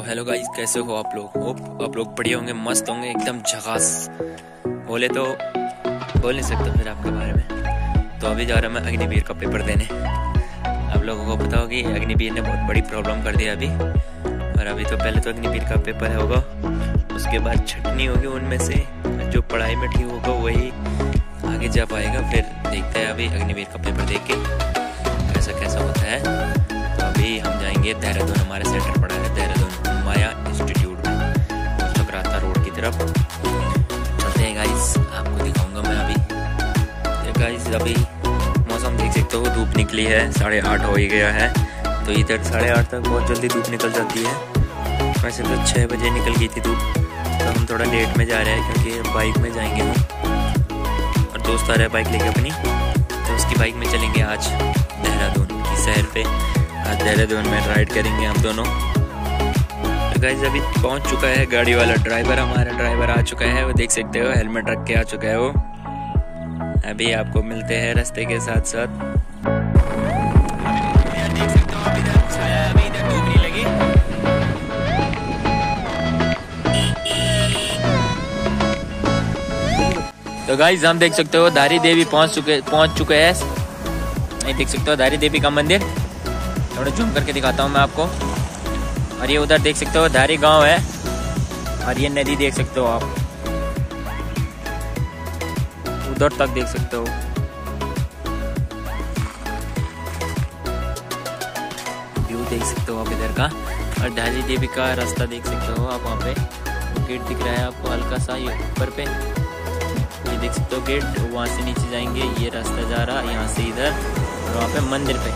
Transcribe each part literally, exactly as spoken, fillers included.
Hello guys, कैसे हो आप लोग? होप आप लोग बढ़िया होंगे, मस्त होंगे, एकदम झकास। बोले तो बोल नहीं सकता फिर आपके बारे में। तो अभी जा रहा मैं अग्निवीर का पेपर देने। आप लोगों को पता होगी अग्निवीर ने बहुत बड़ी प्रॉब्लम कर दिया अभी। और अभी तो पहले तो अग्निवीर का पेपर होगा, उसके बाद छटनी होगी, उनमें से जो पढ़ाई में ठीक होगा वही आगे जा पाएगा। फिर देखते हैं अभी अग्निवीर का पेपर देख के कैसा कैसा होता है। तो अभी हम जाएंगे देहरादून, हमारे सेंटर पड़ा है देहरादून माया इंस्टीट्यूट में, चक्राता रोड की तरफ चलते हैं गाइस। आपको दिखाऊंगा मैं अभी। ये गाइस अभी मौसम देख सकते हो, धूप निकली है, साढ़े आठ हो ही गया है। तो इधर साढ़े आठ तक बहुत जल्दी धूप निकल जाती है। वैसे तो छः बजे निकल गई थी धूप, तो हम थोड़ा लेट में जा रहे हैं क्योंकि बाइक में जाएंगे हम। और दोस्त आ रहा है बाइक लेके अपनी, तो उसकी बाइक में चलेंगे आज देहरादून की शहर पे। आज देहरादून में राइड करेंगे हम दोनों। तो गाइस अभी पहुंच चुका है गाड़ी वाला ड्राइवर, हमारा ड्राइवर आ चुका है। वो देख सकते हो हेलमेट रख के आ चुका है वो। अभी आपको मिलते हैं रास्ते के साथ साथ। देख सकते हो अभी इधर छाया है, अभी इधर धूप नहीं लगी। तो गाइस हम देख सकते हो धारी देवी पहुंच चुके पहुंच चुके हैं। नहीं देख सकते हो धारी देवी का मंदिर, थोड़ा जूम करके दिखाता हूँ मैं आपको। और ये उधर देख सकते हो धारी गांव है, और ये नदी देख सकते हो आप, उधर तक देख सकते हो। व्यू देख सकते हो आप इधर का। और धारी देवी का रास्ता देख सकते हो आप, वहाँ पे गेट दिख रहा है आपको हल्का सा ये ऊपर पे, ये देख सकते हो गेट। वहाँ से नीचे जाएंगे, ये रास्ता जा रहा यहाँ से इधर, और वहाँ पे मंदिर पे।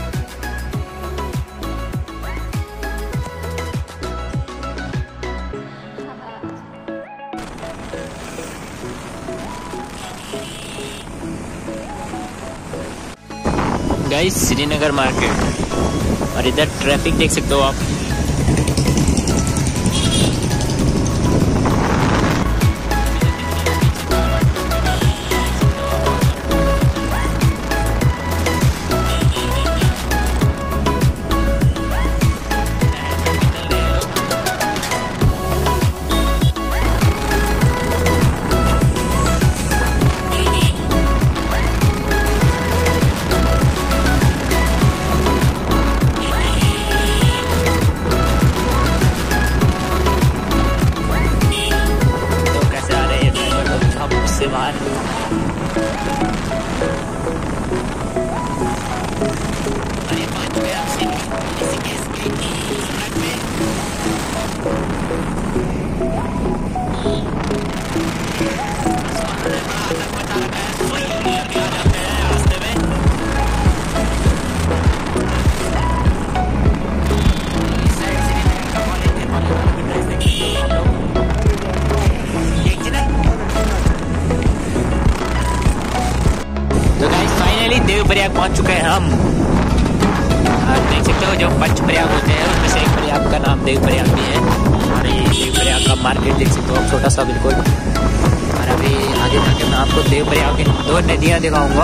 गाइस श्रीनगर मार्केट, और इधर ट्रैफिक देख सकते हो आप। देवप्रयाग पहुंच चुके हैं हम। आप देख सकते हो जो पंच प्रयाग होते हैं उसमें से एक प्रयाग का नाम देवप्रयाग भी है। और ये देवप्रयाग का मार्केट देख सकते हो छोटा सा बिल्कुल। और अभी आगे जाके मैं आपको देवप्रयाग की दो नदियां दिखाऊंगा।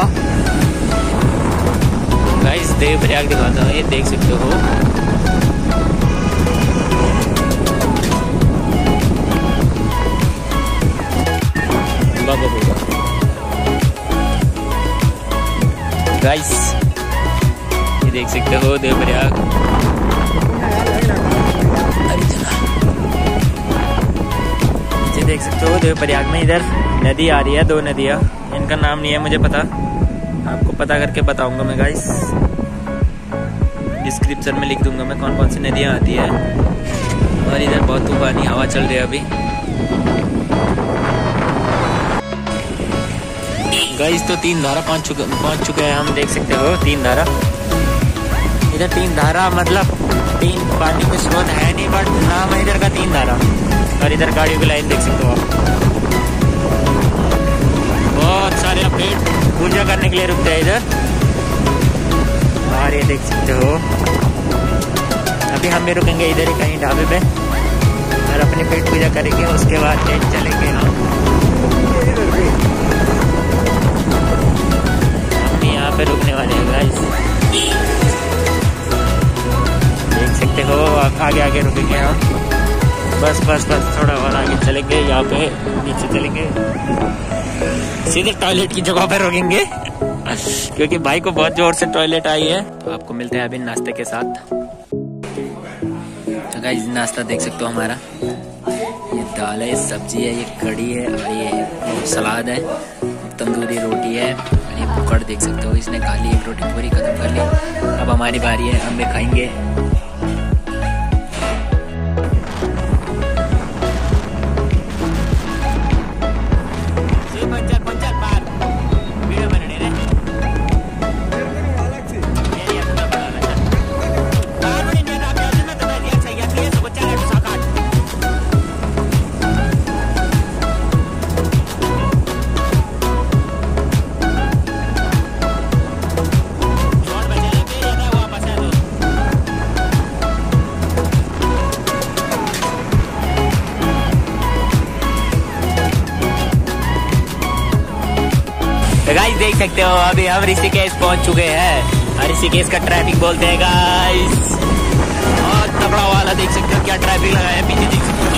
गाइस देवप्रयाग दिखाता हूँ, ये देख सकते हो। बाबा बाबा गाइस ये देख सकते हो देवप्रयाग। ये देख सकते हो देवप्रयाग में इधर नदी आ रही है, दो नदियाँ। इनका नाम नहीं है मुझे पता, आपको पता करके बताऊंगा मैं गाइस। डिस्क्रिप्शन में लिख दूंगा मैं कौन कौन सी नदियाँ आती है। और इधर बहुत तूफानी हवा चल रही है अभी। गाइस तो तीन धारा पहुंच चुके पहुंच चुके हैं हम, देख सकते हो तीन धारा। इधर तीन धारा मतलब तीन पानी के स्रोत है नहीं, बट नाम है इधर का तीन धारा। और इधर गाड़ियों की लाइन देख सकते हो आप। बहुत सारे अपडेट पूजा करने के लिए रुकते हैं इधर। और ये देख सकते हो अभी हम भी रुकेंगे इधर ही कहीं ढाबे पे, और अपनी पेट पूजा करेंगे, उसके बाद ट्रेन चलेंगे हम। यहाँ पे रुकने वाले हैं गाइस, देख सकते हो आगे आगे रुकेंगे हम। बस बस बस थोड़ा और आगे चलेंगे, यहाँ पे नीचे चलेंगे, सीधे टॉयलेट की जगह पे रुकेंगे क्योंकि भाई को बहुत जोर से टॉयलेट आई है। तो आपको मिलते हैं अभी नाश्ते के साथ। तो गाइस नाश्ता देख सकते हो हमारा, ये दाल है, सब्जी है, ये कढ़ी है और ये सलाद है, तंदूरी रोटी है और ये बुकड़ देख सकते हो, इसने खा ली एक रोटी पूरी खत्म कर ली। अब हमारी बारी है, हम भी खाएंगे। गाइस देख सकते हो अभी हम ऋषिकेश पहुंच चुके हैं। ऋषिकेश का ट्रैफिक बोलते हैं गाइस, और तगड़ा वाला देख सकते हो क्या ट्रैफिक लगा है, पीछे देख सकते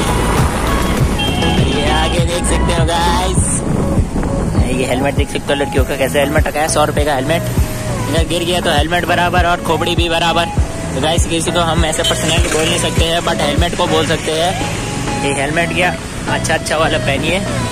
हो, ये आगे देख सकते हो गाइस, ये हेलमेट देख सकते हो लड़कियों का कैसे हेलमेट रखा है, सौ रुपए का हेलमेट, अगर गिर गया तो हेलमेट बराबर और खोपड़ी भी बराबर। तो गाइस किसी को हम ऐसे पर्सनली बोल नहीं सकते हैं, बट हेलमेट को बोल सकते हैं। ये हेलमेट क्या अच्छा अच्छा वाला पहनिए।